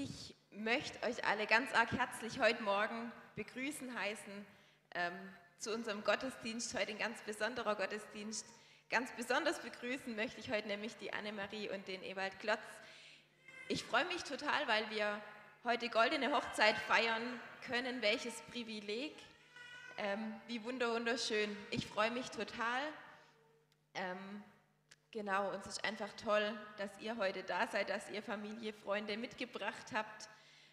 Ich möchte euch alle ganz arg herzlich heute Morgen begrüßen heißen zu unserem Gottesdienst, heute ein ganz besonderer Gottesdienst. Ganz besonders begrüßen möchte ich heute nämlich die Annemarie und den Ewald Klotz. Ich freue mich total, weil wir heute Goldene Hochzeit feiern können. Welches Privileg, wie wunderschön. Ich freue mich total. Genau, und es ist einfach toll, dass ihr heute da seid, dass ihr Familie, Freunde mitgebracht habt.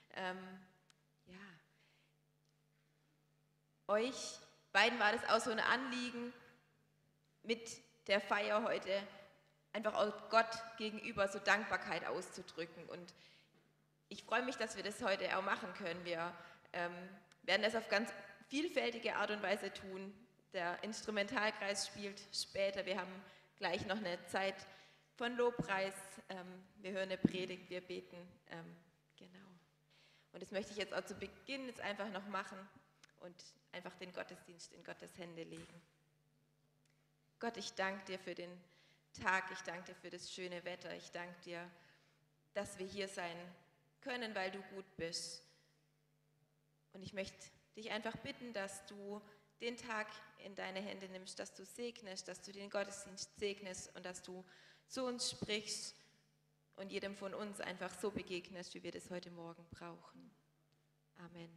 Euch beiden war das auch so ein Anliegen, mit der Feier heute einfach auch Gott gegenüber so Dankbarkeit auszudrücken. Und ich freue mich, dass wir das heute auch machen können. Wir werden das auf ganz vielfältige Art und Weise tun. Der Instrumentalkreis spielt später. Wir haben gleich noch eine Zeit von Lobpreis. Wir hören eine Predigt, wir beten. Genau. Und das möchte ich jetzt auch zu Beginn jetzt einfach noch machen und einfach den Gottesdienst in Gottes Hände legen. Gott, ich danke dir für den Tag. Ich danke dir für das schöne Wetter. Ich danke dir, dass wir hier sein können, weil du gut bist. Und ich möchte dich einfach bitten, dass du den Tag in deine Hände nimmst, dass du segnest, dass du den Gottesdienst segnest und dass du zu uns sprichst und jedem von uns einfach so begegnest, wie wir das heute Morgen brauchen. Amen.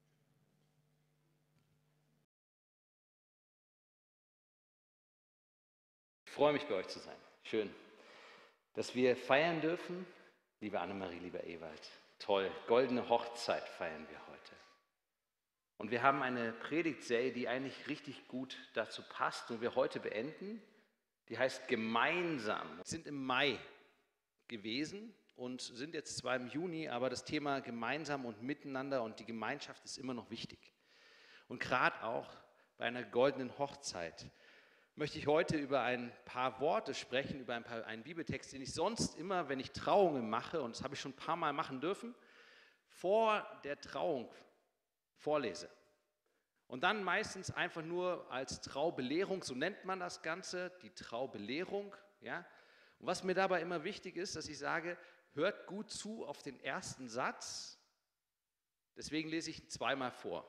Ich freue mich, bei euch zu sein. Schön, dass wir feiern dürfen. Liebe Annemarie, lieber Ewald, toll, goldene Hochzeit feiern wir heute. Und wir haben eine Predigtserie, die eigentlich richtig gut dazu passt und wir heute beenden. Die heißt Gemeinsam. Wir sind im Mai gewesen und sind jetzt zwar im Juni, aber das Thema Gemeinsam und Miteinander und die Gemeinschaft ist immer noch wichtig. Und gerade auch bei einer goldenen Hochzeit möchte ich heute über ein paar Worte sprechen, über einen Bibeltext, den ich sonst immer, wenn ich Trauungen mache, und das habe ich schon ein paar Mal machen dürfen, vor der Trauung vorlese. Und dann meistens einfach nur als Traubelehrung, so nennt man das Ganze, die Traubelehrung. Ja? Und was mir dabei immer wichtig ist, dass ich sage, hört gut zu auf den ersten Satz, deswegen lese ich ihn zweimal vor.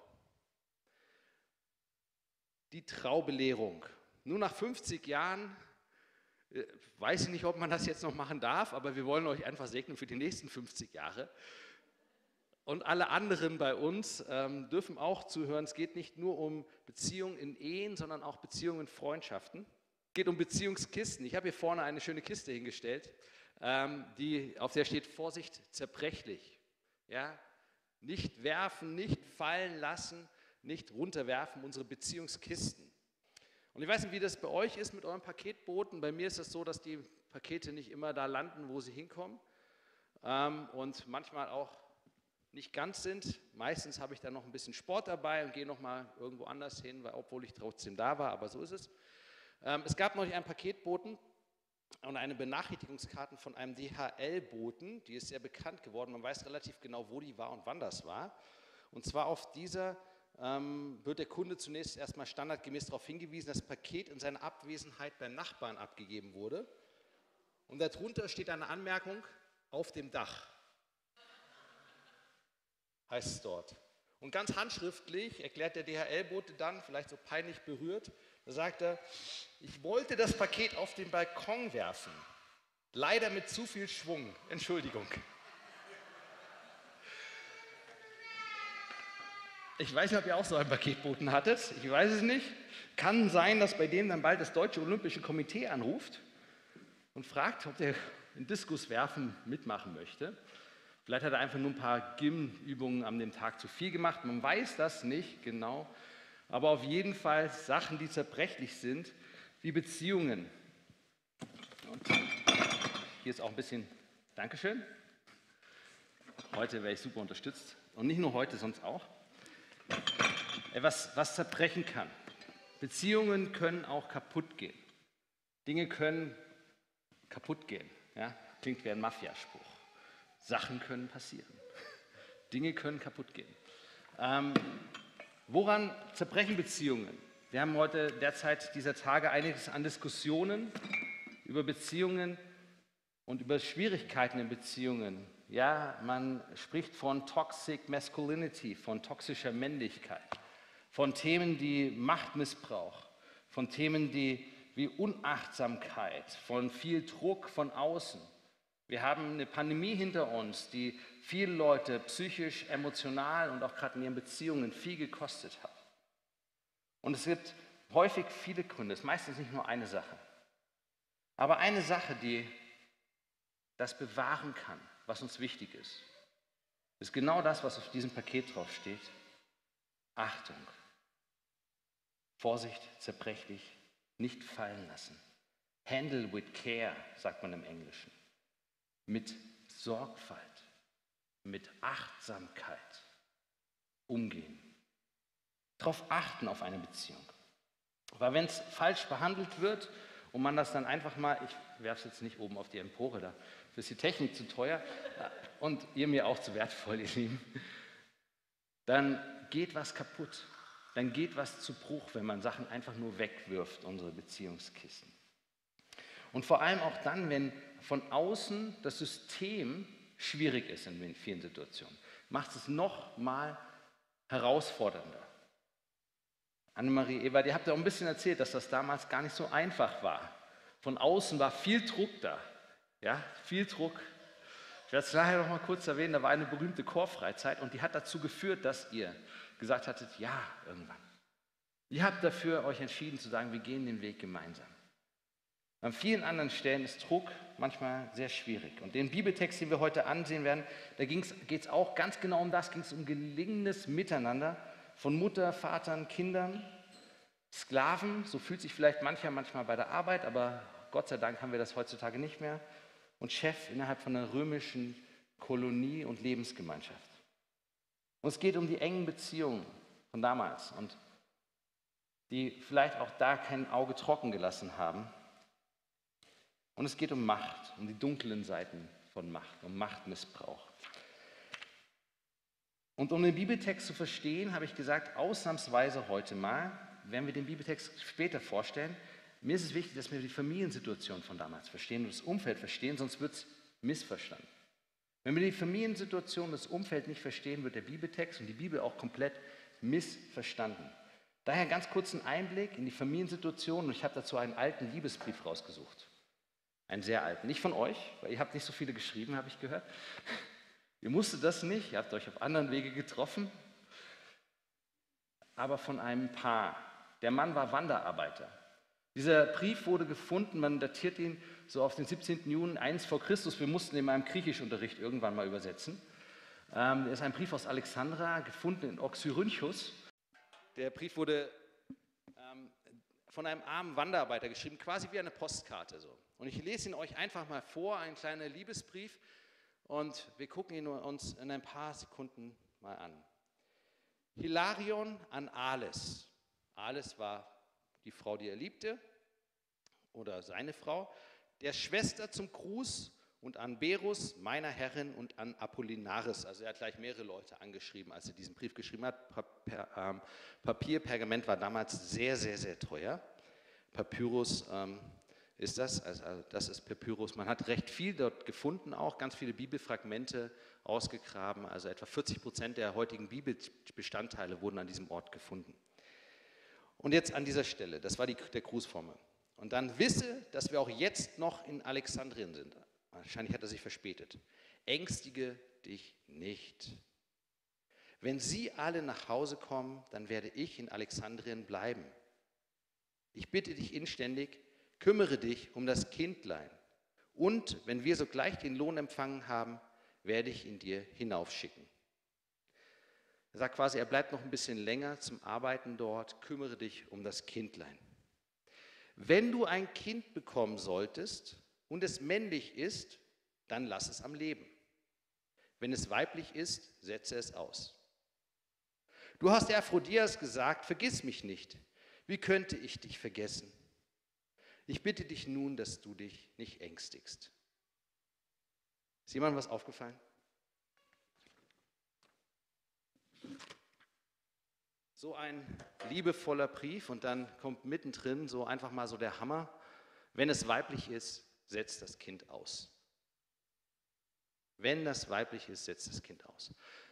Die Traubelehrung. Nur nach 50 Jahren, weiß ich nicht, ob man das jetzt noch machen darf, aber wir wollen euch einfach segnen für die nächsten 50 Jahre. Und alle anderen bei uns dürfen auch zuhören. Es geht nicht nur um Beziehungen in Ehen, sondern auch Beziehungen in Freundschaften. Es geht um Beziehungskisten. Ich habe hier vorne eine schöne Kiste hingestellt, auf der steht Vorsicht, zerbrechlich. Ja? Nicht werfen, nicht fallen lassen, nicht runterwerfen, unsere Beziehungskisten. Und ich weiß nicht, wie das bei euch ist mit euren Paketbooten. Bei mir ist es so, dass die Pakete nicht immer da landen, wo sie hinkommen. Und manchmal auch nicht ganz sind. Meistens habe ich dann noch ein bisschen Sport dabei und gehe noch mal irgendwo anders hin, obwohl ich trotzdem da war, aber so ist es. Es gab neulich einen Paketboten und eine Benachrichtigungskarte von einem DHL-Boten, die ist sehr bekannt geworden. Man weiß relativ genau, wo die war und wann das war. Und zwar auf dieser wird der Kunde zunächst erstmal standardgemäß darauf hingewiesen, dass das Paket in seiner Abwesenheit beim Nachbarn abgegeben wurde. Und darunter steht eine Anmerkung, auf dem Dach. Heißt es dort. Und ganz handschriftlich erklärt der DHL-Bote dann, vielleicht so peinlich berührt, da sagt er, ich wollte das Paket auf den Balkon werfen, leider mit zu viel Schwung, Entschuldigung. Ich weiß nicht, ob ihr auch so einen Paketboten hattet, ich weiß es nicht. Kann sein, dass bei dem dann bald das Deutsche Olympische Komitee anruft und fragt, ob der in Diskuswerfen mitmachen möchte. Vielleicht hat er einfach nur ein paar Gym-Übungen an dem Tag zu viel gemacht. Man weiß das nicht genau. Aber auf jeden Fall Sachen, die zerbrechlich sind, wie Beziehungen. Und hier ist auch ein bisschen Dankeschön. Heute werde ich super unterstützt. Und nicht nur heute, sonst auch. Was zerbrechen kann. Beziehungen können auch kaputt gehen. Dinge können kaputt gehen. Ja? Klingt wie ein Mafiaspruch. Sachen können passieren. Dinge können kaputt gehen. Woran zerbrechen Beziehungen? Wir haben heute derzeit dieser Tage einiges an Diskussionen über Beziehungen und über Schwierigkeiten in Beziehungen Ja, man spricht von Toxic Masculinity, von toxischer Männlichkeit, von Themen, die Machtmissbrauch, von Themen, wie Unachtsamkeit, von viel Druck von außen. Wir haben eine Pandemie hinter uns, die viele Leute psychisch, emotional und auch gerade in ihren Beziehungen viel gekostet hat. Und es gibt häufig viele Gründe, es ist meistens nicht nur eine Sache. Aber eine Sache, die das bewahren kann, was uns wichtig ist genau das, was auf diesem Paket drauf steht. Achtung, Vorsicht, zerbrechlich, nicht fallen lassen. Handle with care, sagt man im Englischen. Mit Sorgfalt, mit Achtsamkeit umgehen. Darauf achten auf eine Beziehung. Weil wenn es falsch behandelt wird und man das dann einfach mal, ich werfe es jetzt nicht oben auf die Empore, da ist die Technik zu teuer und ihr mir auch zu wertvoll, ihr Lieben, dann geht was kaputt. Dann geht was zu Bruch, wenn man Sachen einfach nur wegwirft, unsere Beziehungskisten. Und vor allem auch dann, wenn von außen das System schwierig ist in vielen Situationen, macht es noch mal herausfordernder. Annemarie, Ewald, ihr habt ja auch ein bisschen erzählt, dass das damals gar nicht so einfach war. Von außen war viel Druck da. Ja, viel Druck. Ich werde es nachher noch mal kurz erwähnen, da war eine berühmte Chorfreizeit und die hat dazu geführt, dass ihr gesagt hattet, ja, irgendwann. Ihr habt dafür euch entschieden zu sagen, wir gehen den Weg gemeinsam. An vielen anderen Stellen ist Druck manchmal sehr schwierig. Und den Bibeltext, den wir heute ansehen werden, da geht es auch ganz genau um das, ging es um gelingendes Miteinander von Mutter, Vatern, Kindern, Sklaven, so fühlt sich vielleicht manchmal bei der Arbeit, aber Gott sei Dank haben wir das heutzutage nicht mehr, und Chef innerhalb von einer römischen Kolonie und Lebensgemeinschaft. Und es geht um die engen Beziehungen von damals und die vielleicht auch da kein Auge trocken gelassen haben. Und es geht um Macht, um die dunklen Seiten von Macht, um Machtmissbrauch. Und um den Bibeltext zu verstehen, habe ich gesagt, ausnahmsweise heute mal, werden wir den Bibeltext später vorstellen. Mir ist es wichtig, dass wir die Familiensituation von damals verstehen und das Umfeld verstehen, sonst wird es missverstanden. Wenn wir die Familiensituation und das Umfeld nicht verstehen, wird der Bibeltext und die Bibel auch komplett missverstanden. Daher ganz kurz einen Einblick in die Familiensituation und ich habe dazu einen alten Liebesbrief rausgesucht. Einen sehr alten. Nicht von euch, weil ihr habt nicht so viele geschrieben, habe ich gehört. Ihr musstet das nicht, ihr habt euch auf anderen Wege getroffen. Aber von einem Paar. Der Mann war Wanderarbeiter. Dieser Brief wurde gefunden, man datiert ihn so auf den 17. Juni 1 vor Christus. Wir mussten ihn in meinem Griechischunterricht irgendwann mal übersetzen. Er ist ein Brief aus Alexandria, gefunden in Oxyrhynchus. Der Brief wurde von einem armen Wanderarbeiter geschrieben, quasi wie eine Postkarte. So. Und ich lese ihn euch einfach mal vor, ein kleiner Liebesbrief. Und wir gucken ihn uns in ein paar Sekunden mal an. Hilarion an Ales. Ales war die Frau, die er liebte, oder seine Frau. Der Schwester zum Gruß und an Berus, meiner Herrin, und an Apollinaris. Also er hat gleich mehrere Leute angeschrieben, als er diesen Brief geschrieben hat. Papier, Pergament war damals sehr, sehr, sehr teuer. Papyrus ist das, also das ist Papyrus. Man hat recht viel dort gefunden, auch ganz viele Bibelfragmente ausgegraben. Also etwa 40% der heutigen Bibelbestandteile wurden an diesem Ort gefunden. Und jetzt an dieser Stelle, das war der Grußformel. Und dann wisse, dass wir auch jetzt noch in Alexandrien sind. Wahrscheinlich hat er sich verspätet. Ängstige dich nicht. Wenn sie alle nach Hause kommen, dann werde ich in Alexandrien bleiben. Ich bitte dich inständig, kümmere dich um das Kindlein. Und wenn wir sogleich den Lohn empfangen haben, werde ich ihn dir hinaufschicken. Er sagt quasi, er bleibt noch ein bisschen länger zum Arbeiten dort, kümmere dich um das Kindlein. Wenn du ein Kind bekommen solltest und es männlich ist, dann lass es am Leben. Wenn es weiblich ist, setze es aus. Du hast der Aphrodisias gesagt, vergiss mich nicht. Wie könnte ich dich vergessen? Ich bitte dich nun, dass du dich nicht ängstigst. Ist jemandem was aufgefallen? So ein liebevoller Brief und dann kommt mittendrin so einfach mal so der Hammer. Wenn es weiblich ist, setzt das Kind aus. Wenn das weiblich ist, setzt das Kind aus.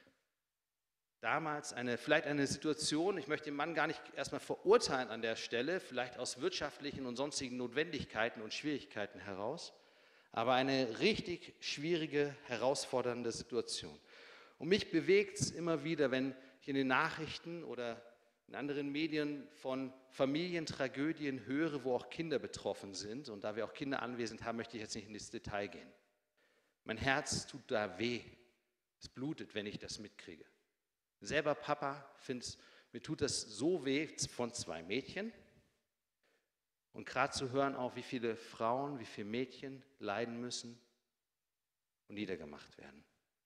Damals vielleicht eine Situation, ich möchte den Mann gar nicht erstmal verurteilen an der Stelle, vielleicht aus wirtschaftlichen und sonstigen Notwendigkeiten und Schwierigkeiten heraus, aber eine richtig schwierige, herausfordernde Situation. Und mich bewegt es immer wieder, wenn ich in den Nachrichten oder in anderen Medien von Familientragödien höre, wo auch Kinder betroffen sind. Und da wir auch Kinder anwesend haben, möchte ich jetzt nicht ins Detail gehen. Mein Herz tut da weh. Es blutet, wenn ich das mitkriege. Selber Papa, mir tut das so weh von 2 Mädchen. Und gerade zu hören auch, wie viele Frauen, wie viele Mädchen leiden müssen und niedergemacht werden.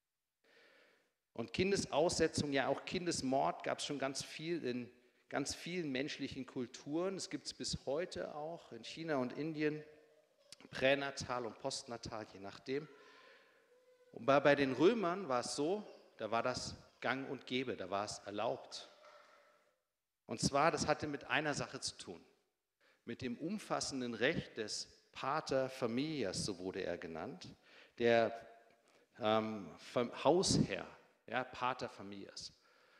Und Kindesaussetzung, ja auch Kindesmord gab es schon ganz viel in ganz vielen menschlichen Kulturen. Es gibt es bis heute auch in China und Indien, pränatal und postnatal, je nachdem. Und bei den Römern war es so, da war das gang und gäbe, da war es erlaubt. Und zwar, das hatte mit einer Sache zu tun, mit dem umfassenden Recht des Pater Familias, so wurde er genannt, der Hausherr, ja, Pater Familias.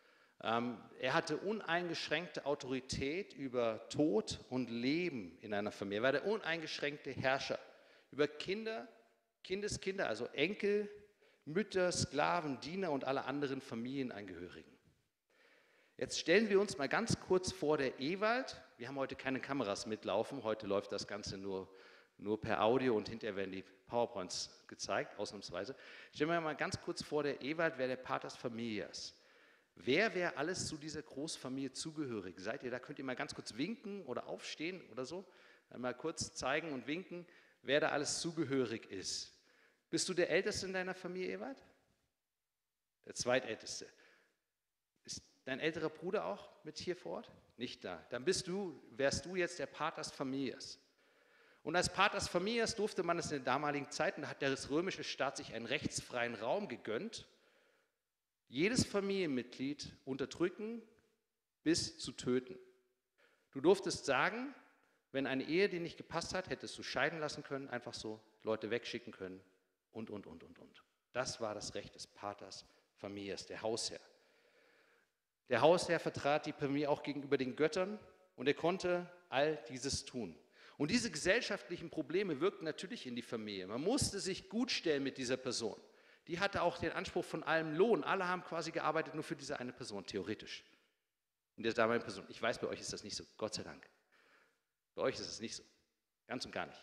Er hatte uneingeschränkte Autorität über Tod und Leben in einer Familie. Er war der uneingeschränkte Herrscher über Kinder, Kindeskinder, also Enkel, Mütter, Sklaven, Diener und alle anderen Familienangehörigen. Jetzt stellen wir uns mal ganz kurz vor, der Ewald, wir haben heute keine Kameras mitlaufen, heute läuft das Ganze nur per Audio und hinterher werden die PowerPoints gezeigt, ausnahmsweise. Stellen wir mal ganz kurz vor, der Ewald wäre der Paters Familias. Wer wäre alles zu dieser Großfamilie zugehörig? Seid ihr da? Könnt ihr mal ganz kurz winken oder aufstehen oder so? Mal kurz zeigen und winken, wer da alles zugehörig ist. Bist du der Älteste in deiner Familie, Ewald? Der Zweitälteste. Ist dein älterer Bruder auch mit hier vor Ort? Nicht da. Dann wärst du jetzt der Paters Familias. Und als Paters Familias durfte man es in den damaligen Zeiten, da hat der römische Staat sich einen rechtsfreien Raum gegönnt, jedes Familienmitglied unterdrücken bis zu töten. Du durftest sagen, wenn eine Ehe dir nicht gepasst hat, hättest du scheiden lassen können, einfach so Leute wegschicken können und. Das war das Recht des Paters Familias, der Hausherr. Der Hausherr vertrat die Familie auch gegenüber den Göttern und er konnte all dieses tun. Und diese gesellschaftlichen Probleme wirkten natürlich in die Familie. Man musste sich gut stellen mit dieser Person. Die hatte auch den Anspruch von allem Lohn. Alle haben quasi gearbeitet nur für diese eine Person, theoretisch. In der damaligen Person. Ich weiß, bei euch ist das nicht so, Gott sei Dank. Bei euch ist es nicht so, ganz und gar nicht.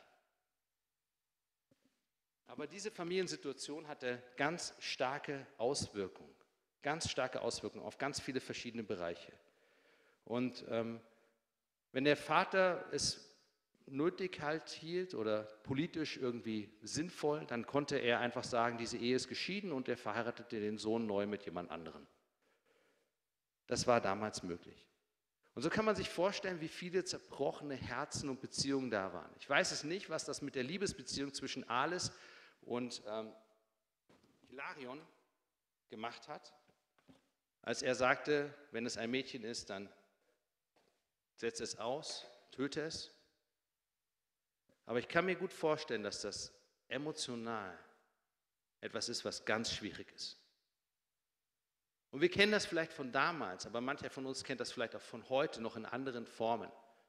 Aber diese Familiensituation hatte ganz starke Auswirkungen auf ganz viele verschiedene Bereiche. Und wenn der Vater es nötig hielt oder politisch irgendwie sinnvoll, dann konnte er einfach sagen, diese Ehe ist geschieden und er verheiratete den Sohn neu mit jemand anderem. Das war damals möglich. Und so kann man sich vorstellen, wie viele zerbrochene Herzen und Beziehungen da waren. Ich weiß es nicht, was das mit der Liebesbeziehung zwischen Ales und Hilarion gemacht hat, als er sagte, wenn es ein Mädchen ist, dann setze es aus, töte es. Aber ich kann mir gut vorstellen, dass das emotional etwas ist, was ganz schwierig ist. Und wir kennen das vielleicht von damals, aber mancher von uns kennt das vielleicht auch von heute noch in anderen Formen.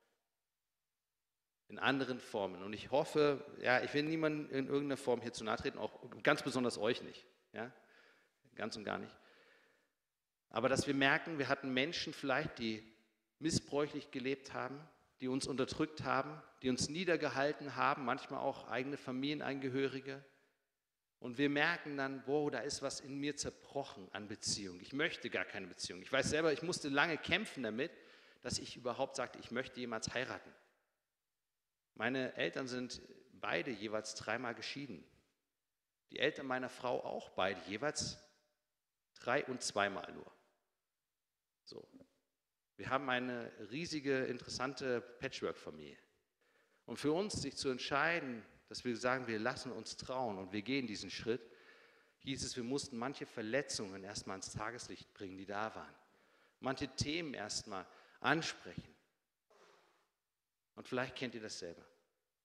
In anderen Formen. Und ich hoffe, ja, ich will niemandem in irgendeiner Form hier zu nahe treten, auch ganz besonders euch nicht. Ja? Ganz und gar nicht. Aber dass wir merken, wir hatten Menschen vielleicht, die missbräuchlich gelebt haben, die uns unterdrückt haben, die uns niedergehalten haben, manchmal auch eigene Familienangehörige. Und wir merken dann, wow, da ist was in mir zerbrochen an Beziehung. Ich möchte gar keine Beziehung. Ich weiß selber, ich musste lange kämpfen damit, dass ich überhaupt sagte, ich möchte jemals heiraten. Meine Eltern sind beide jeweils 3-mal geschieden. Die Eltern meiner Frau auch beide, jeweils 3- und 2-mal nur. So. Wir haben eine riesige, interessante Patchwork-Familie. Und für uns, sich zu entscheiden, dass wir sagen, wir lassen uns trauen und wir gehen diesen Schritt, hieß es, wir mussten manche Verletzungen erstmal ans Tageslicht bringen, die da waren. Manche Themen erstmal ansprechen. Und vielleicht kennt ihr das selber.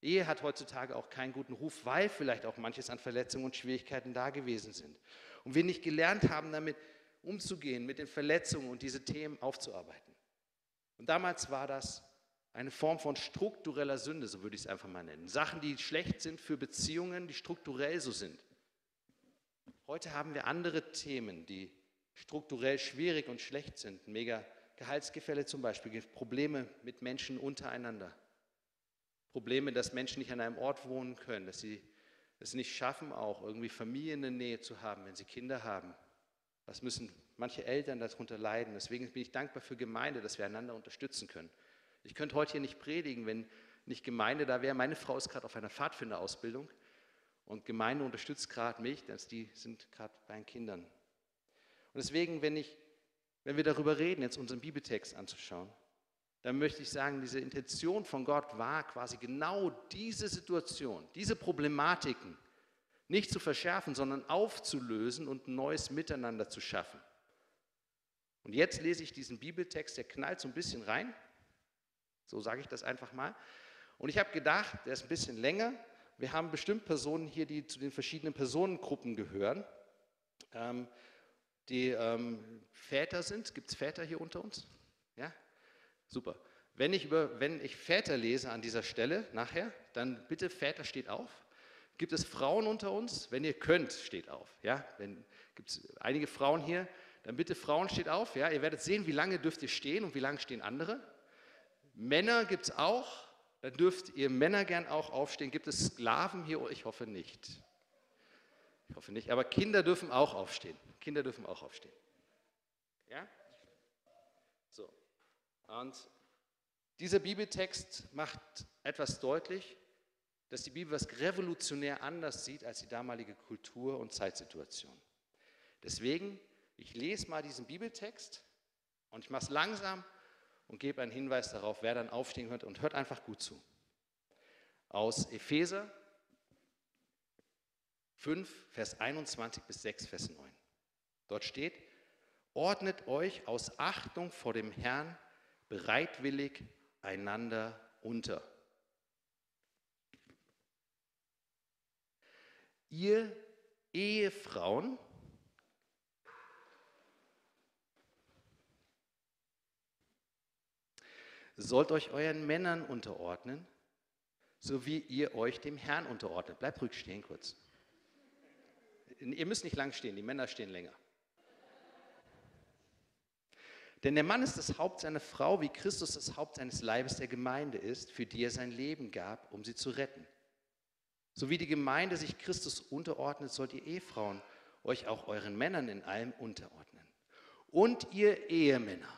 Ehe hat heutzutage auch keinen guten Ruf, weil vielleicht auch manches an Verletzungen und Schwierigkeiten da gewesen sind. Und wir nicht gelernt haben, damit umzugehen, mit den Verletzungen und diese Themen aufzuarbeiten. Und damals war das eine Form von struktureller Sünde, so würde ich es einfach mal nennen. Sachen, die schlecht sind für Beziehungen, die strukturell so sind. Heute haben wir andere Themen, die strukturell schwierig und schlecht sind. Mega Gehaltsgefälle zum Beispiel, Probleme mit Menschen untereinander. Probleme, dass Menschen nicht an einem Ort wohnen können, dass sie es nicht schaffen, auch irgendwie Familiennähe zu haben, wenn sie Kinder haben. Was müssen manche Eltern darunter leiden? Deswegen bin ich dankbar für Gemeinde, dass wir einander unterstützen können. Ich könnte heute hier nicht predigen, wenn nicht Gemeinde da wäre. Meine Frau ist gerade auf einer Pfadfinderausbildung und Gemeinde unterstützt gerade mich, denn die sind gerade bei den Kindern. Und deswegen, wenn wir darüber reden, jetzt unseren Bibeltext anzuschauen, dann möchte ich sagen, diese Intention von Gott war quasi genau diese Situation, diese Problematiken nicht zu verschärfen, sondern aufzulösen und ein neues Miteinander zu schaffen. Und jetzt lese ich diesen Bibeltext, der knallt so ein bisschen rein, so sage ich das einfach mal. Und ich habe gedacht, der ist ein bisschen länger. Wir haben bestimmt Personen hier, die zu den verschiedenen Personengruppen gehören, die Väter sind. Gibt es Väter hier unter uns? Ja? Super. Wenn ich Väter lese an dieser Stelle nachher, dann bitte Väter steht auf. Gibt es Frauen unter uns? Wenn ihr könnt, steht auf. Ja? Gibt es einige Frauen hier, dann bitte Frauen steht auf. Ja? Ihr werdet sehen, wie lange dürft ihr stehen und wie lange stehen andere. Männer gibt es auch. Dann dürft ihr Männer gern auch aufstehen. Gibt es Sklaven hier? Ich hoffe nicht. Ich hoffe nicht. Aber Kinder dürfen auch aufstehen. Kinder dürfen auch aufstehen. Ja? So. Und dieser Bibeltext macht etwas deutlich, dass die Bibel was revolutionär anders sieht als die damalige Kultur und Zeitsituation. Deswegen, ich lese mal diesen Bibeltext und ich mache es langsam und gebe einen Hinweis darauf, wer dann aufstehen hört und hört einfach gut zu. Aus Epheser 5, Vers 21 bis 6, Vers 9. Dort steht: Ordnet euch aus Achtung vor dem Herrn bereitwillig einander unter. Ihr Ehefrauen sollt euch euren Männern unterordnen, so wie ihr euch dem Herrn unterordnet. Bleibt ruhig stehen kurz. Ihr müsst nicht lang stehen, die Männer stehen länger. Denn der Mann ist das Haupt seiner Frau, wie Christus das Haupt seines Leibes der Gemeinde ist, für die er sein Leben gab, um sie zu retten. So wie die Gemeinde sich Christus unterordnet, sollt ihr Ehefrauen euch auch euren Männern in allem unterordnen. Und ihr Ehemänner,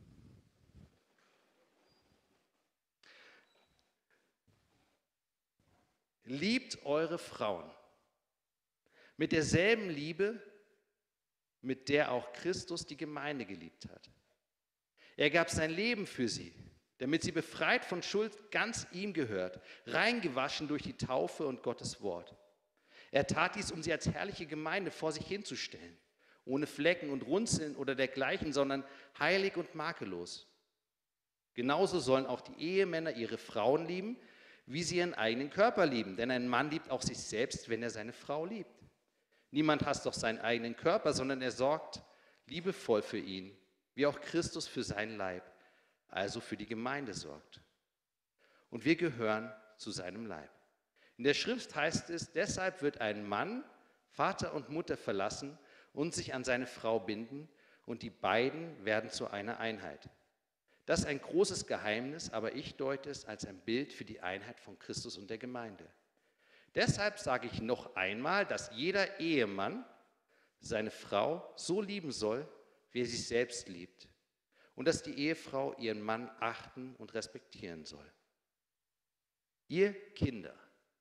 liebt eure Frauen mit derselben Liebe, mit der auch Christus die Gemeinde geliebt hat. Er gab sein Leben für sie, damit sie befreit von Schuld ganz ihm gehört, reingewaschen durch die Taufe und Gottes Wort. Er tat dies, um sie als herrliche Gemeinde vor sich hinzustellen, ohne Flecken und Runzeln oder dergleichen, sondern heilig und makellos. Genauso sollen auch die Ehemänner ihre Frauen lieben, wie sie ihren eigenen Körper lieben. Denn ein Mann liebt auch sich selbst, wenn er seine Frau liebt. Niemand hasst doch seinen eigenen Körper, sondern er sorgt liebevoll für ihn, wie auch Christus für seinen Leib, also für die Gemeinde sorgt. Und wir gehören zu seinem Leib. In der Schrift heißt es, deshalb wird ein Mann Vater und Mutter verlassen und sich an seine Frau binden, und die beiden werden zu einer Einheit. Das ist ein großes Geheimnis, aber ich deute es als ein Bild für die Einheit von Christus und der Gemeinde. Deshalb sage ich noch einmal, dass jeder Ehemann seine Frau so lieben soll, wie er sich selbst liebt, und dass die Ehefrau ihren Mann achten und respektieren soll. Ihr Kinder,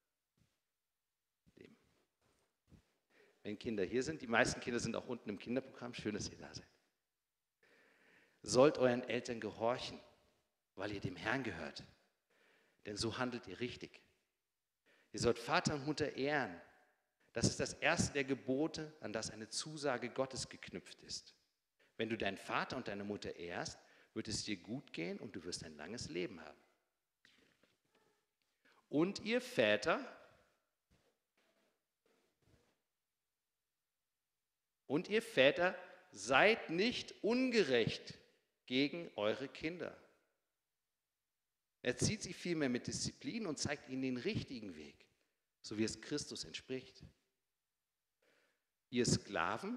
wenn Kinder hier sind, die meisten Kinder sind auch unten im Kinderprogramm, schön, dass ihr da seid, sollt euren Eltern gehorchen, weil ihr dem Herrn gehört, denn so handelt ihr richtig. Ihr sollt Vater und Mutter ehren. Das ist das erste der Gebote, an das eine Zusage Gottes geknüpft ist. Wenn du deinen Vater und deine Mutter ehrst, wird es dir gut gehen und du wirst ein langes Leben haben. Und ihr Väter, seid nicht ungerecht gegen eure Kinder. Erzieht sie vielmehr mit Disziplin und zeigt ihnen den richtigen Weg, so wie es Christus entspricht. Ihr Sklaven,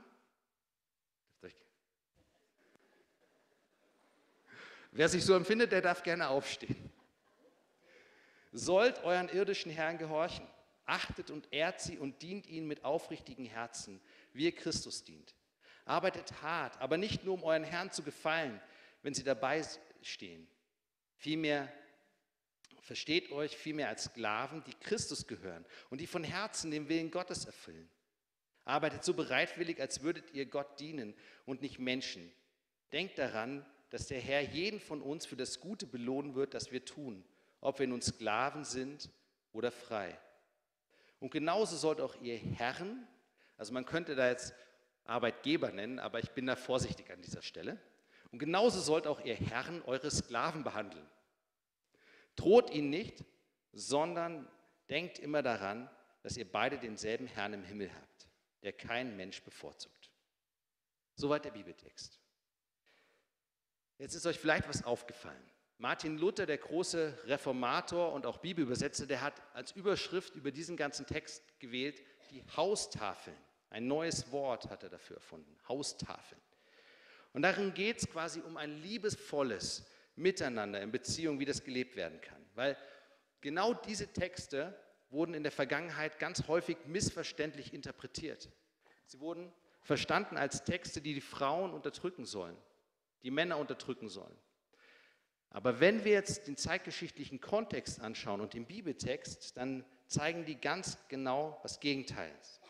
wer sich so empfindet, der darf gerne aufstehen. Sollt euren irdischen Herrn gehorchen, achtet und ehrt sie und dient ihnen mit aufrichtigen Herzen, wie ihr Christus dient. Arbeitet hart, aber nicht nur, um euren Herrn zu gefallen, wenn sie dabei stehen. Vielmehr versteht euch vielmehr als Sklaven, die Christus gehören und die von Herzen den Willen Gottes erfüllen. Arbeitet so bereitwillig, als würdet ihr Gott dienen und nicht Menschen. Denkt daran, dass der Herr jeden von uns für das Gute belohnen wird, das wir tun, ob wir nun Sklaven sind oder frei. Und genauso sollt auch ihr Herren, also man könnte da jetzt Arbeitgeber nennen, aber ich bin da vorsichtig an dieser Stelle. Und genauso sollt auch ihr Herren eure Sklaven behandeln. Droht ihnen nicht, sondern denkt immer daran, dass ihr beide denselben Herrn im Himmel habt, der kein Mensch bevorzugt. Soweit der Bibeltext. Jetzt ist euch vielleicht was aufgefallen. Martin Luther, der große Reformator und auch Bibelübersetzer, der hat als Überschrift über diesen ganzen Text gewählt, die Haustafeln. Ein neues Wort hat er dafür erfunden, Haustafeln. Und darin geht es quasi um ein liebesvolles Miteinander in Beziehung, wie das gelebt werden kann. Weil genau diese Texte wurden in der Vergangenheit ganz häufig missverständlich interpretiert. Sie wurden verstanden als Texte, die die Frauen unterdrücken sollen, die Männer unterdrücken sollen. Aber wenn wir jetzt den zeitgeschichtlichen Kontext anschauen und den Bibeltext, dann zeigen die ganz genau das Gegenteil.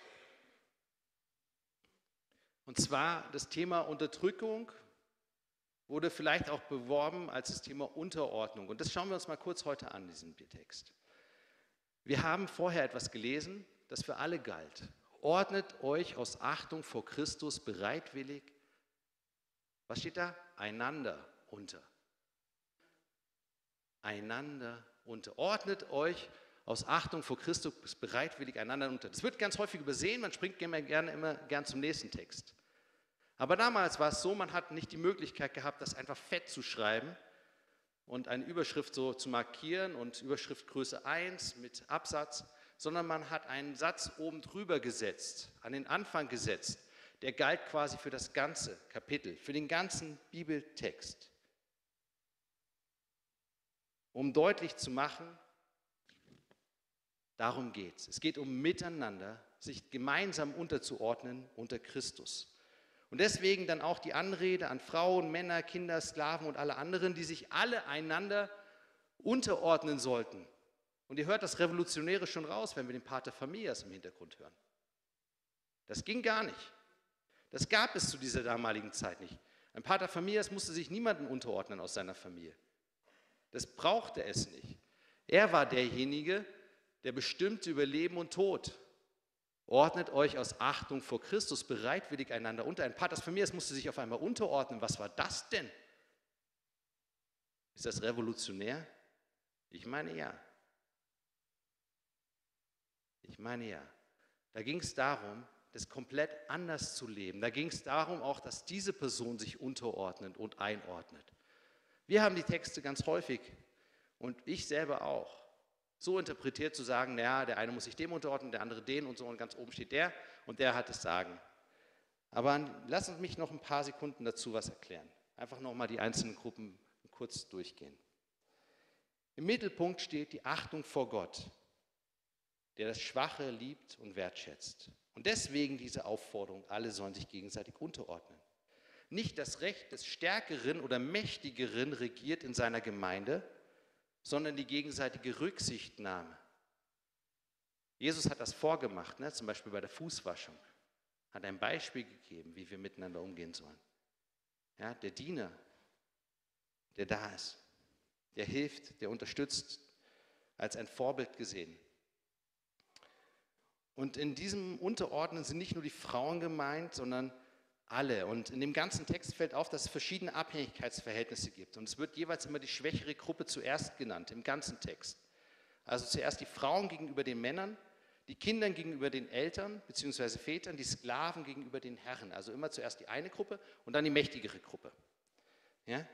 Und zwar das Thema Unterdrückung wurde vielleicht auch beworben als das Thema Unterordnung. Und das schauen wir uns mal kurz heute an, diesen Bibeltext. Wir haben vorher etwas gelesen, das für alle galt. Ordnet euch aus Achtung vor Christus bereitwillig, was steht da? Einander unter. Einander unter. Ordnet euch aus Achtung vor Christus bereitwillig einander unter. Das wird ganz häufig übersehen, man springt immer gern zum nächsten Text. Aber damals war es so, man hat nicht die Möglichkeit gehabt, das einfach fett zu schreiben und eine Überschrift so zu markieren und Überschrift Größe 1 mit Absatz, sondern man hat einen Satz oben drüber gesetzt, an den Anfang gesetzt, der galt quasi für das ganze Kapitel, für den ganzen Bibeltext. Um deutlich zu machen, darum geht es. Es geht um Miteinander, sich gemeinsam unterzuordnen unter Christus. Und deswegen dann auch die Anrede an Frauen, Männer, Kinder, Sklaven und alle anderen, die sich alle einander unterordnen sollten. Und ihr hört das Revolutionäre schon raus, wenn wir den Pater Familias im Hintergrund hören. Das ging gar nicht. Das gab es zu dieser damaligen Zeit nicht. Ein Pater Familias musste sich niemandem unterordnen aus seiner Familie. Das brauchte es nicht. Er war derjenige, der bestimmte über Leben und Tod. Ordnet euch aus Achtung vor Christus bereitwillig einander unter. Ein Pater Familias musste sich auf einmal unterordnen. Was war das denn? Ist das revolutionär? Ich meine ja. Ich meine ja. Da ging es darum, das komplett anders zu leben. Da ging es darum auch, dass diese Person sich unterordnet und einordnet. Wir haben die Texte ganz häufig und ich selber auch so interpretiert zu sagen, naja, der eine muss sich dem unterordnen, der andere den und so und ganz oben steht der und der hat das Sagen. Aber lassen Sie mich noch ein paar Sekunden dazu was erklären. Einfach nochmal die einzelnen Gruppen kurz durchgehen. Im Mittelpunkt steht die Achtung vor Gott, der das Schwache liebt und wertschätzt. Und deswegen diese Aufforderung, alle sollen sich gegenseitig unterordnen. Nicht das Recht des Stärkeren oder Mächtigeren regiert in seiner Gemeinde, sondern die gegenseitige Rücksichtnahme. Jesus hat das vorgemacht, zum Beispiel bei der Fußwaschung. Hat ein Beispiel gegeben, wie wir miteinander umgehen sollen. Ja, der Diener, der da ist, der hilft, der unterstützt, als ein Vorbild gesehen. Und in diesem Unterordnen sind nicht nur die Frauen gemeint, sondern alle. Und in dem ganzen Text fällt auf, dass es verschiedene Abhängigkeitsverhältnisse gibt. Und es wird jeweils immer die schwächere Gruppe zuerst genannt, im ganzen Text. Also zuerst die Frauen gegenüber den Männern, die Kinder gegenüber den Eltern bzw. Vätern, die Sklaven gegenüber den Herren. Also immer zuerst die eine Gruppe und dann die mächtigere Gruppe. Ja?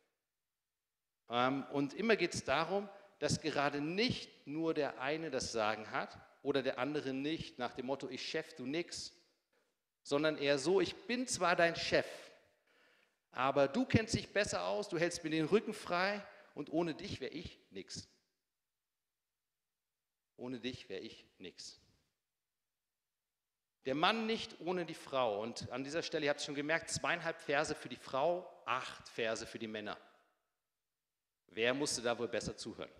Und immer geht es darum, dass gerade nicht nur der eine das Sagen hat oder der andere nicht, nach dem Motto, ich Chef, du nix, sondern eher so, ich bin zwar dein Chef, aber du kennst dich besser aus, du hältst mir den Rücken frei und ohne dich wäre ich nix. Ohne dich wäre ich nix. Der Mann nicht ohne die Frau. Und an dieser Stelle, ihr habt es schon gemerkt, 2,5 Verse für die Frau, 8 Verse für die Männer. Wer musste da wohl besser zuhören?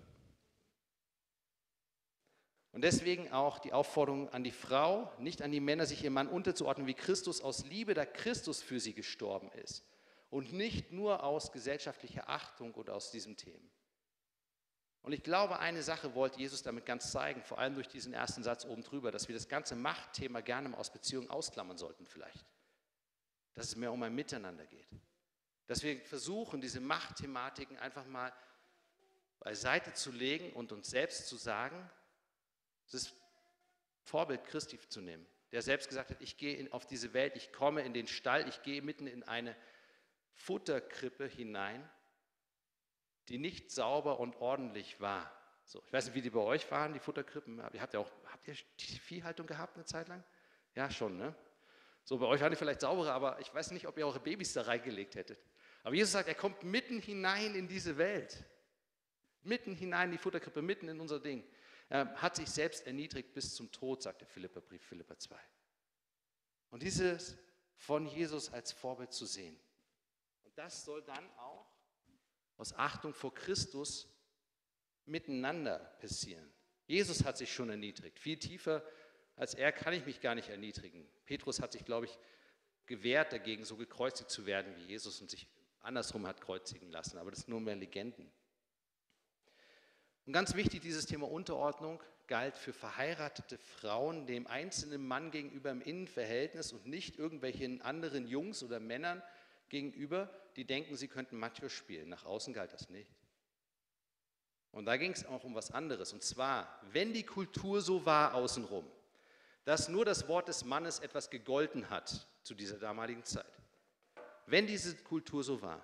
Und deswegen auch die Aufforderung an die Frau, nicht an die Männer, sich ihrem Mann unterzuordnen, wie Christus aus Liebe, da Christus für sie gestorben ist. Und nicht nur aus gesellschaftlicher Achtung oder aus diesem Themen. Und ich glaube, eine Sache wollte Jesus damit ganz zeigen, vor allem durch diesen ersten Satz oben drüber, dass wir das ganze Machtthema gerne mal aus Beziehungen ausklammern sollten vielleicht. Dass es mehr um ein Miteinander geht. Dass wir versuchen, diese Machtthematiken einfach mal beiseite zu legen und uns selbst zu sagen, das Vorbild Christi zu nehmen, der selbst gesagt hat, ich gehe auf diese Welt, ich komme in den Stall, ich gehe mitten in eine Futterkrippe hinein, die nicht sauber und ordentlich war. So, ich weiß nicht, wie die bei euch waren, die Futterkrippen. Habt ihr Viehhaltung gehabt eine Zeit lang? Ja, schon, ne? So, bei euch waren die vielleicht sauberer, aber ich weiß nicht, ob ihr eure Babys da reingelegt hättet. Aber Jesus sagt, er kommt mitten hinein in diese Welt. Mitten hinein in die Futterkrippe, mitten in unser Ding. Er hat sich selbst erniedrigt bis zum Tod, sagt der Philipperbrief, Philipper 2. Und dieses von Jesus als Vorbild zu sehen. Und das soll dann auch aus Achtung vor Christus miteinander passieren. Jesus hat sich schon erniedrigt. Viel tiefer als er kann ich mich gar nicht erniedrigen. Petrus hat sich, glaube ich, gewehrt dagegen, so gekreuzigt zu werden wie Jesus und sich andersrum hat kreuzigen lassen. Aber das sind nur mehr Legenden. Und ganz wichtig, dieses Thema Unterordnung galt für verheiratete Frauen dem einzelnen Mann gegenüber im Innenverhältnis und nicht irgendwelchen anderen Jungs oder Männern gegenüber, die denken, sie könnten Macho spielen. Nach außen galt das nicht. Und da ging es auch um was anderes. Und zwar, wenn die Kultur so war außenrum, dass nur das Wort des Mannes etwas gegolten hat zu dieser damaligen Zeit. Wenn diese Kultur so war.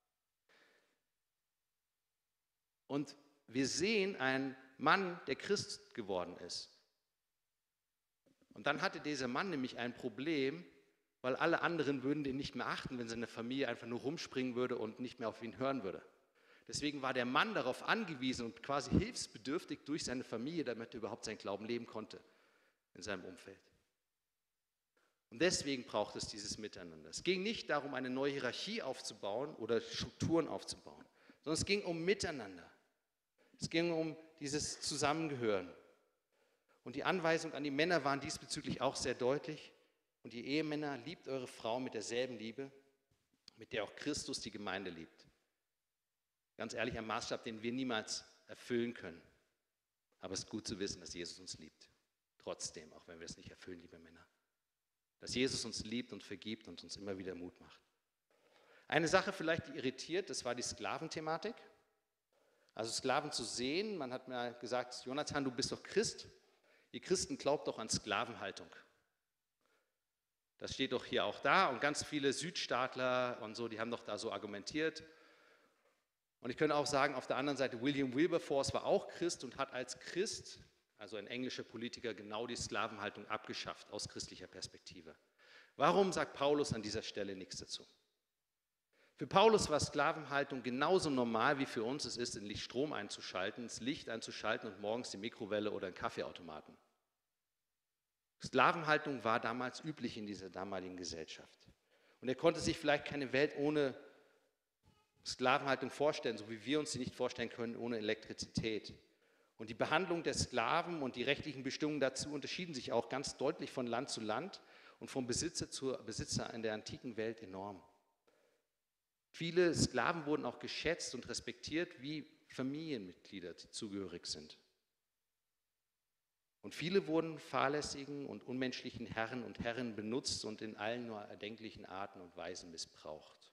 Und wir sehen einen Mann, der Christ geworden ist. Und dann hatte dieser Mann nämlich ein Problem, weil alle anderen würden den nicht mehr achten, wenn seine Familie einfach nur rumspringen würde und nicht mehr auf ihn hören würde. Deswegen war der Mann darauf angewiesen und quasi hilfsbedürftig durch seine Familie, damit er überhaupt seinen Glauben leben konnte in seinem Umfeld. Und deswegen braucht es dieses Miteinander. Es ging nicht darum, eine neue Hierarchie aufzubauen oder Strukturen aufzubauen, sondern es ging um Miteinander. Es ging um dieses Zusammengehören. Und die Anweisungen an die Männer waren diesbezüglich auch sehr deutlich. Und ihr Ehemänner, liebt eure Frau mit derselben Liebe, mit der auch Christus die Gemeinde liebt. Ganz ehrlich, ein Maßstab, den wir niemals erfüllen können. Aber es ist gut zu wissen, dass Jesus uns liebt. Trotzdem, auch wenn wir es nicht erfüllen, liebe Männer. Dass Jesus uns liebt und vergibt und uns immer wieder Mut macht. Eine Sache vielleicht, die irritiert, das war die Sklaventhematik. Also Sklaven zu sehen, man hat mir gesagt, Jonathan, du bist doch Christ. Ihr Christen glaubt doch an Sklavenhaltung. Das steht doch hier auch da und ganz viele Südstaatler und so, die haben doch da so argumentiert. Und ich könnte auch sagen, auf der anderen Seite, William Wilberforce war auch Christ und hat als Christ, also ein englischer Politiker, genau die Sklavenhaltung abgeschafft aus christlicher Perspektive. Warum sagt Paulus an dieser Stelle nichts dazu? Für Paulus war Sklavenhaltung genauso normal wie für uns es ist, in Strom einzuschalten, das Licht einzuschalten und morgens die Mikrowelle oder einen Kaffeeautomaten. Sklavenhaltung war damals üblich in dieser damaligen Gesellschaft. Und er konnte sich vielleicht keine Welt ohne Sklavenhaltung vorstellen, so wie wir uns sie nicht vorstellen können ohne Elektrizität. Und die Behandlung der Sklaven und die rechtlichen Bestimmungen dazu unterschieden sich auch ganz deutlich von Land zu Land und vom Besitzer zu Besitzer in der antiken Welt enorm. Viele Sklaven wurden auch geschätzt und respektiert wie Familienmitglieder, die zugehörig sind. Und viele wurden fahrlässigen und unmenschlichen Herren und Herren benutzt und in allen nur erdenklichen Arten und Weisen missbraucht.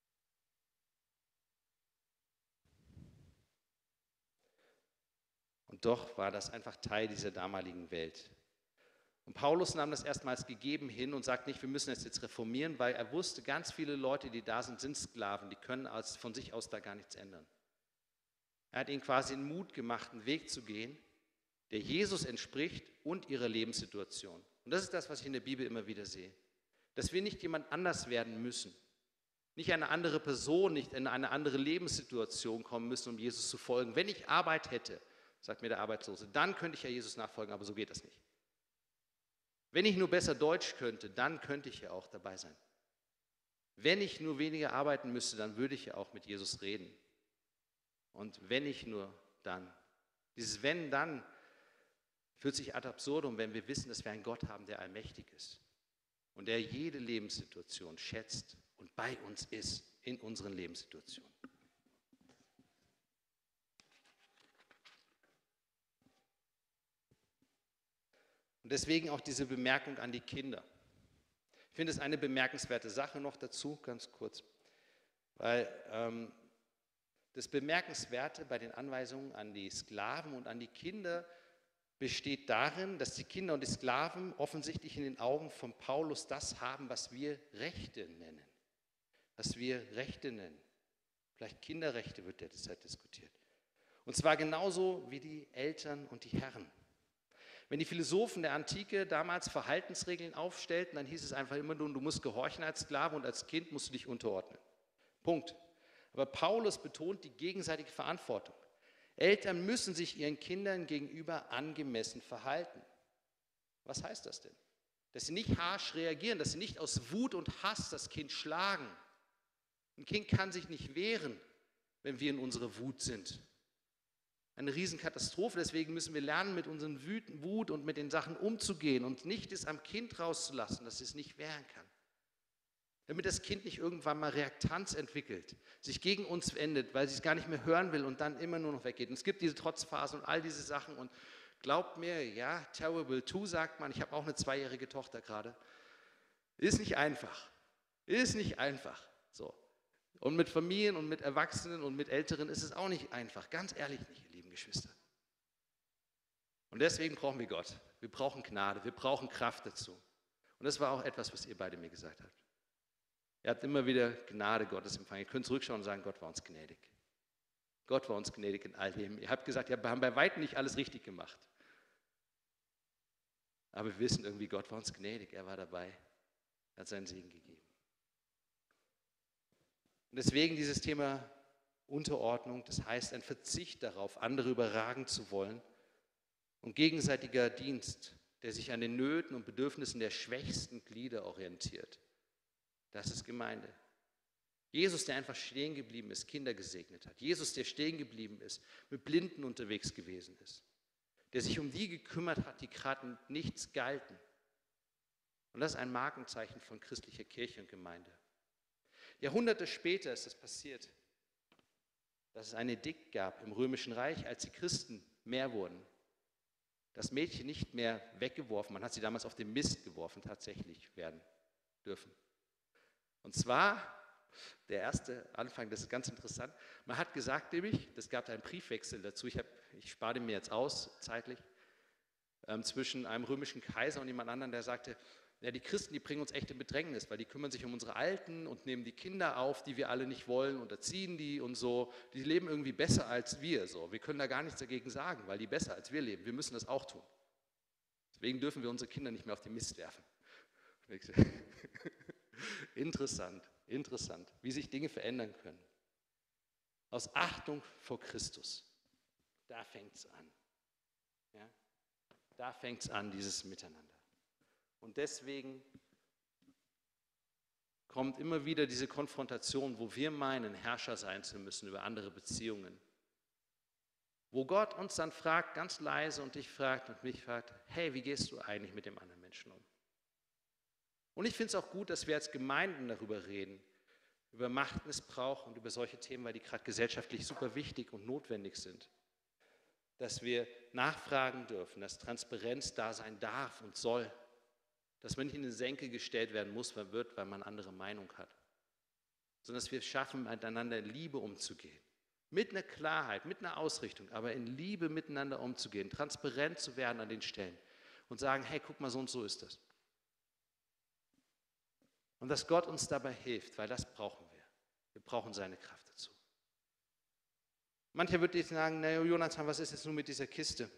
Und Und doch war das einfach Teil dieser damaligen Welt. Und Paulus nahm das erstmals gegeben hin und sagt nicht, wir müssen es jetzt reformieren, weil er wusste, ganz viele Leute, die da sind, sind Sklaven, die können von sich aus da gar nichts ändern. Er hat ihnen quasi den Mut gemacht, einen Weg zu gehen, der Jesus entspricht und ihrer Lebenssituation. Und das ist das, was ich in der Bibel immer wieder sehe. Dass wir nicht jemand anders werden müssen, nicht eine andere Person, nicht in eine andere Lebenssituation kommen müssen, um Jesus zu folgen. Wenn ich Arbeit hätte, sagt mir der Arbeitslose, dann könnte ich ja Jesus nachfolgen, aber so geht das nicht. Wenn ich nur besser Deutsch könnte, dann könnte ich ja auch dabei sein. Wenn ich nur weniger arbeiten müsste, dann würde ich ja auch mit Jesus reden. Und wenn ich nur dann, dieses wenn dann führt sich ad absurdum, wenn wir wissen, dass wir einen Gott haben, der allmächtig ist und der jede Lebenssituation schätzt und bei uns ist in unseren Lebenssituationen. Und deswegen auch diese Bemerkung an die Kinder. Ich finde es eine bemerkenswerte Sache noch dazu, ganz kurz, weil das Bemerkenswerte bei den Anweisungen an die Sklaven und an die Kinder besteht darin, dass die Kinder und die Sklaven offensichtlich in den Augen von Paulus das haben, was wir Rechte nennen. Was wir Rechte nennen. Vielleicht Kinderrechte wird derzeit diskutiert. Und zwar genauso wie die Eltern und die Herren. Wenn die Philosophen der Antike damals Verhaltensregeln aufstellten, dann hieß es einfach immer nur, du musst gehorchen als Sklave und als Kind musst du dich unterordnen. Punkt. Aber Paulus betont die gegenseitige Verantwortung. Eltern müssen sich ihren Kindern gegenüber angemessen verhalten. Was heißt das denn? Dass sie nicht harsch reagieren, dass sie nicht aus Wut und Hass das Kind schlagen. Ein Kind kann sich nicht wehren, wenn wir in unserer Wut sind. Eine Riesenkatastrophe, deswegen müssen wir lernen, mit unseren Wut und mit den Sachen umzugehen und nicht es am Kind rauszulassen, dass es nicht wehren kann. Damit das Kind nicht irgendwann mal Reaktanz entwickelt, sich gegen uns wendet, weil sie es gar nicht mehr hören will und dann immer nur noch weggeht. Und es gibt diese Trotzphasen und all diese Sachen und glaubt mir, ja, terrible too, sagt man, ich habe auch eine 2-jährige Tochter gerade. Ist nicht einfach. Ist nicht einfach. So. Und mit Familien und mit Erwachsenen und mit Älteren ist es auch nicht einfach. Ganz ehrlich nicht, ihr lieben Geschwister. Und deswegen brauchen wir Gott. Wir brauchen Gnade, wir brauchen Kraft dazu. Und das war auch etwas, was ihr beide mir gesagt habt. Ihr habt immer wieder Gnade Gottes empfangen. Ihr könnt zurückschauen und sagen, Gott war uns gnädig. Gott war uns gnädig in all dem. Ihr habt gesagt, wir haben bei weitem nicht alles richtig gemacht. Aber wir wissen irgendwie, Gott war uns gnädig. Er war dabei. Er hat seinen Segen gegeben. Und deswegen dieses Thema Unterordnung, das heißt ein Verzicht darauf, andere überragen zu wollen und gegenseitiger Dienst, der sich an den Nöten und Bedürfnissen der schwächsten Glieder orientiert. Das ist Gemeinde. Jesus, der einfach stehen geblieben ist, Kinder gesegnet hat. Jesus, der stehen geblieben ist, mit Blinden unterwegs gewesen ist. Der sich um die gekümmert hat, die gerade nichts galten. Und das ist ein Markenzeichen von christlicher Kirche und Gemeinde. Jahrhunderte später ist es passiert, dass es ein Edikt gab im Römischen Reich, als die Christen mehr wurden. Das Mädchen nicht mehr weggeworfen, man hat sie damals auf den Mist geworfen, tatsächlich werden dürfen. Und zwar, der erste Anfang, das ist ganz interessant, man hat gesagt nämlich, es gab einen Briefwechsel dazu, ich spare den mir jetzt aus, zeitlich, zwischen einem römischen Kaiser und jemand anderem, der sagte, ja, die Christen, die bringen uns echt in Bedrängnis, weil die kümmern sich um unsere Alten und nehmen die Kinder auf, die wir alle nicht wollen und erziehen die und so. Die leben irgendwie besser als wir. So. Wir können da gar nichts dagegen sagen, weil die besser als wir leben. Wir müssen das auch tun. Deswegen dürfen wir unsere Kinder nicht mehr auf den Mist werfen. Interessant, interessant, wie sich Dinge verändern können. Aus Achtung vor Christus, da fängt es an. Ja? Da fängt es an, dieses Miteinander. Und deswegen kommt immer wieder diese Konfrontation, wo wir meinen, Herrscher sein zu müssen über andere Beziehungen. Wo Gott uns dann fragt, ganz leise und dich fragt und mich fragt, hey, wie gehst du eigentlich mit dem anderen Menschen um? Und ich finde es auch gut, dass wir als Gemeinden darüber reden, über Machtmissbrauch und über solche Themen, weil die gerade gesellschaftlich super wichtig und notwendig sind. Dass wir nachfragen dürfen, dass Transparenz da sein darf und soll. Dass man nicht in den Senkel gestellt werden muss, weil man eine andere Meinung hat. Sondern dass wir es schaffen, miteinander in Liebe umzugehen. Mit einer Klarheit, mit einer Ausrichtung, aber in Liebe miteinander umzugehen, transparent zu werden an den Stellen und sagen, hey, guck mal, so und so ist das. Und dass Gott uns dabei hilft, weil das brauchen wir. Wir brauchen seine Kraft dazu. Mancher würde jetzt sagen, naja, Jonathan, was ist jetzt nun mit dieser Kiste?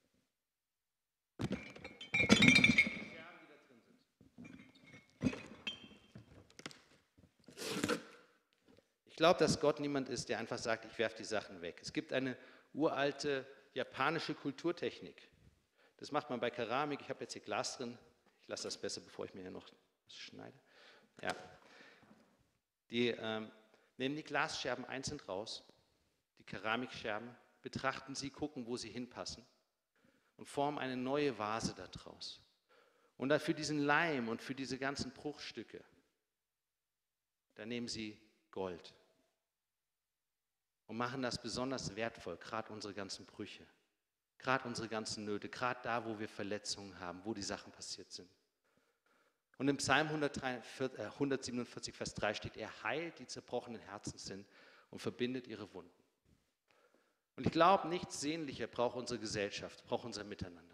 Ich glaube, dass Gott niemand ist, der einfach sagt, ich werfe die Sachen weg. Es gibt eine uralte japanische Kulturtechnik. Das macht man bei Keramik. Ich habe jetzt hier Glas drin. Ich lasse das besser, bevor ich mir hier noch was schneide. Ja. Die nehmen die Glasscherben einzeln raus, die Keramikscherben, betrachten sie, gucken, wo sie hinpassen und formen eine neue Vase daraus. Und dann für diesen Leim und für diese ganzen Bruchstücke, da nehmen sie Gold und machen das besonders wertvoll, gerade unsere ganzen Brüche, gerade unsere ganzen Nöte, gerade da, wo wir Verletzungen haben, wo die Sachen passiert sind. Und im Psalm 147, Vers 3 steht, er heilt die zerbrochenen Herzen sind und verbindet ihre Wunden. Und ich glaube, nichts sehnlicher braucht unsere Gesellschaft, braucht unser Miteinander.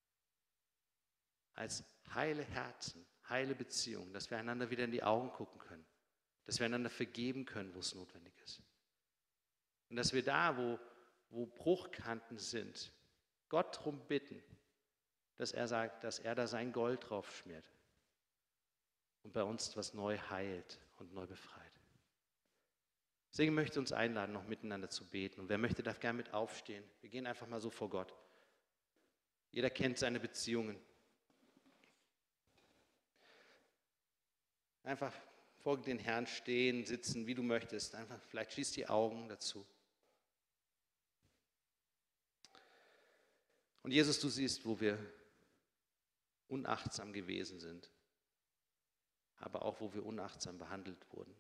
Als heile Herzen, heile Beziehungen, dass wir einander wieder in die Augen gucken können, dass wir einander vergeben können, wo es notwendig ist. Und dass wir da, wo Bruchkanten sind, Gott darum bitten, dass er sagt, dass er da sein Gold drauf schmiert und bei uns etwas neu heilt und neu befreit. Deswegen möchte ich uns einladen, noch miteinander zu beten. Und wer möchte, darf gerne mit aufstehen. Wir gehen einfach mal so vor Gott. Jeder kennt seine Beziehungen. Einfach vor den Herrn stehen, sitzen, wie du möchtest. Einfach vielleicht schließ die Augen dazu. Und Jesus, du siehst, wo wir unachtsam gewesen sind, aber auch, wo wir unachtsam behandelt wurden.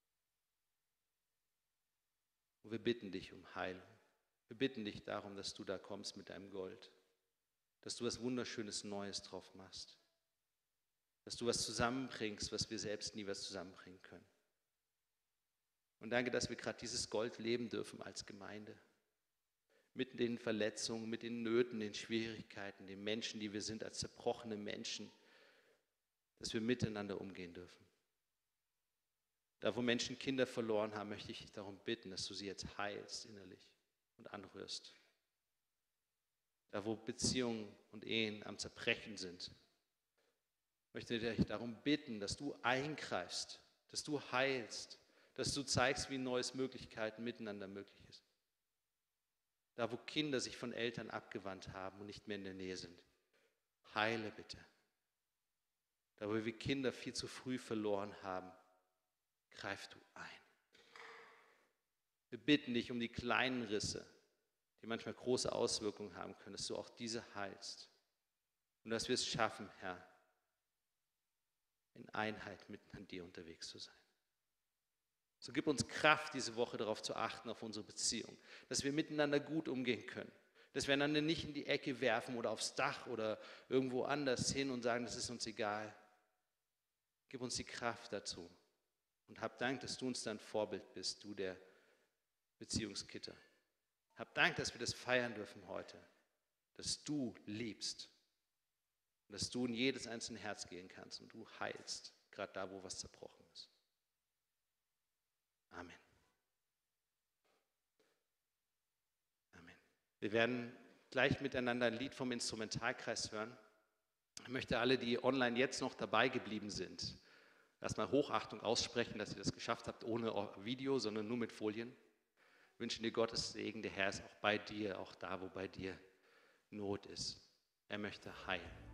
Und wir bitten dich um Heilung. Wir bitten dich darum, dass du da kommst mit deinem Gold, dass du was Wunderschönes Neues drauf machst, dass du was zusammenbringst, was wir selbst nie was zusammenbringen können. Und danke, dass wir gerade dieses Gold leben dürfen als Gemeinde. Mit den Verletzungen, mit den Nöten, den Schwierigkeiten, den Menschen, die wir sind, als zerbrochene Menschen, dass wir miteinander umgehen dürfen. Da, wo Menschen Kinder verloren haben, möchte ich dich darum bitten, dass du sie jetzt heilst innerlich und anrührst. Da, wo Beziehungen und Ehen am Zerbrechen sind, möchte ich dich darum bitten, dass du eingreifst, dass du heilst, dass du zeigst, wie neues Möglichkeiten miteinander möglich ist. Da, wo Kinder sich von Eltern abgewandt haben und nicht mehr in der Nähe sind, heile bitte. Da, wo wir Kinder viel zu früh verloren haben, greif du ein. Wir bitten dich um die kleinen Risse, die manchmal große Auswirkungen haben können, dass du auch diese heilst. Und dass wir es schaffen, Herr, in Einheit mit an dir unterwegs zu sein. So gib uns Kraft, diese Woche darauf zu achten, auf unsere Beziehung, dass wir miteinander gut umgehen können, dass wir einander nicht in die Ecke werfen oder aufs Dach oder irgendwo anders hin und sagen, das ist uns egal. Gib uns die Kraft dazu und hab Dank, dass du uns dann Vorbild bist, du der Beziehungskitter. Hab Dank, dass wir das feiern dürfen heute, dass du liebst und dass du in jedes einzelne Herz gehen kannst und du heilst, gerade da, wo was zerbrochen ist. Amen. Amen. Wir werden gleich miteinander ein Lied vom Instrumentalkreis hören. Ich möchte alle, die online jetzt noch dabei geblieben sind, erstmal Hochachtung aussprechen, dass ihr das geschafft habt, ohne Video, sondern nur mit Folien. Wir wünschen dir Gottes Segen. Der Herr ist auch bei dir, auch da, wo bei dir Not ist. Er möchte heilen.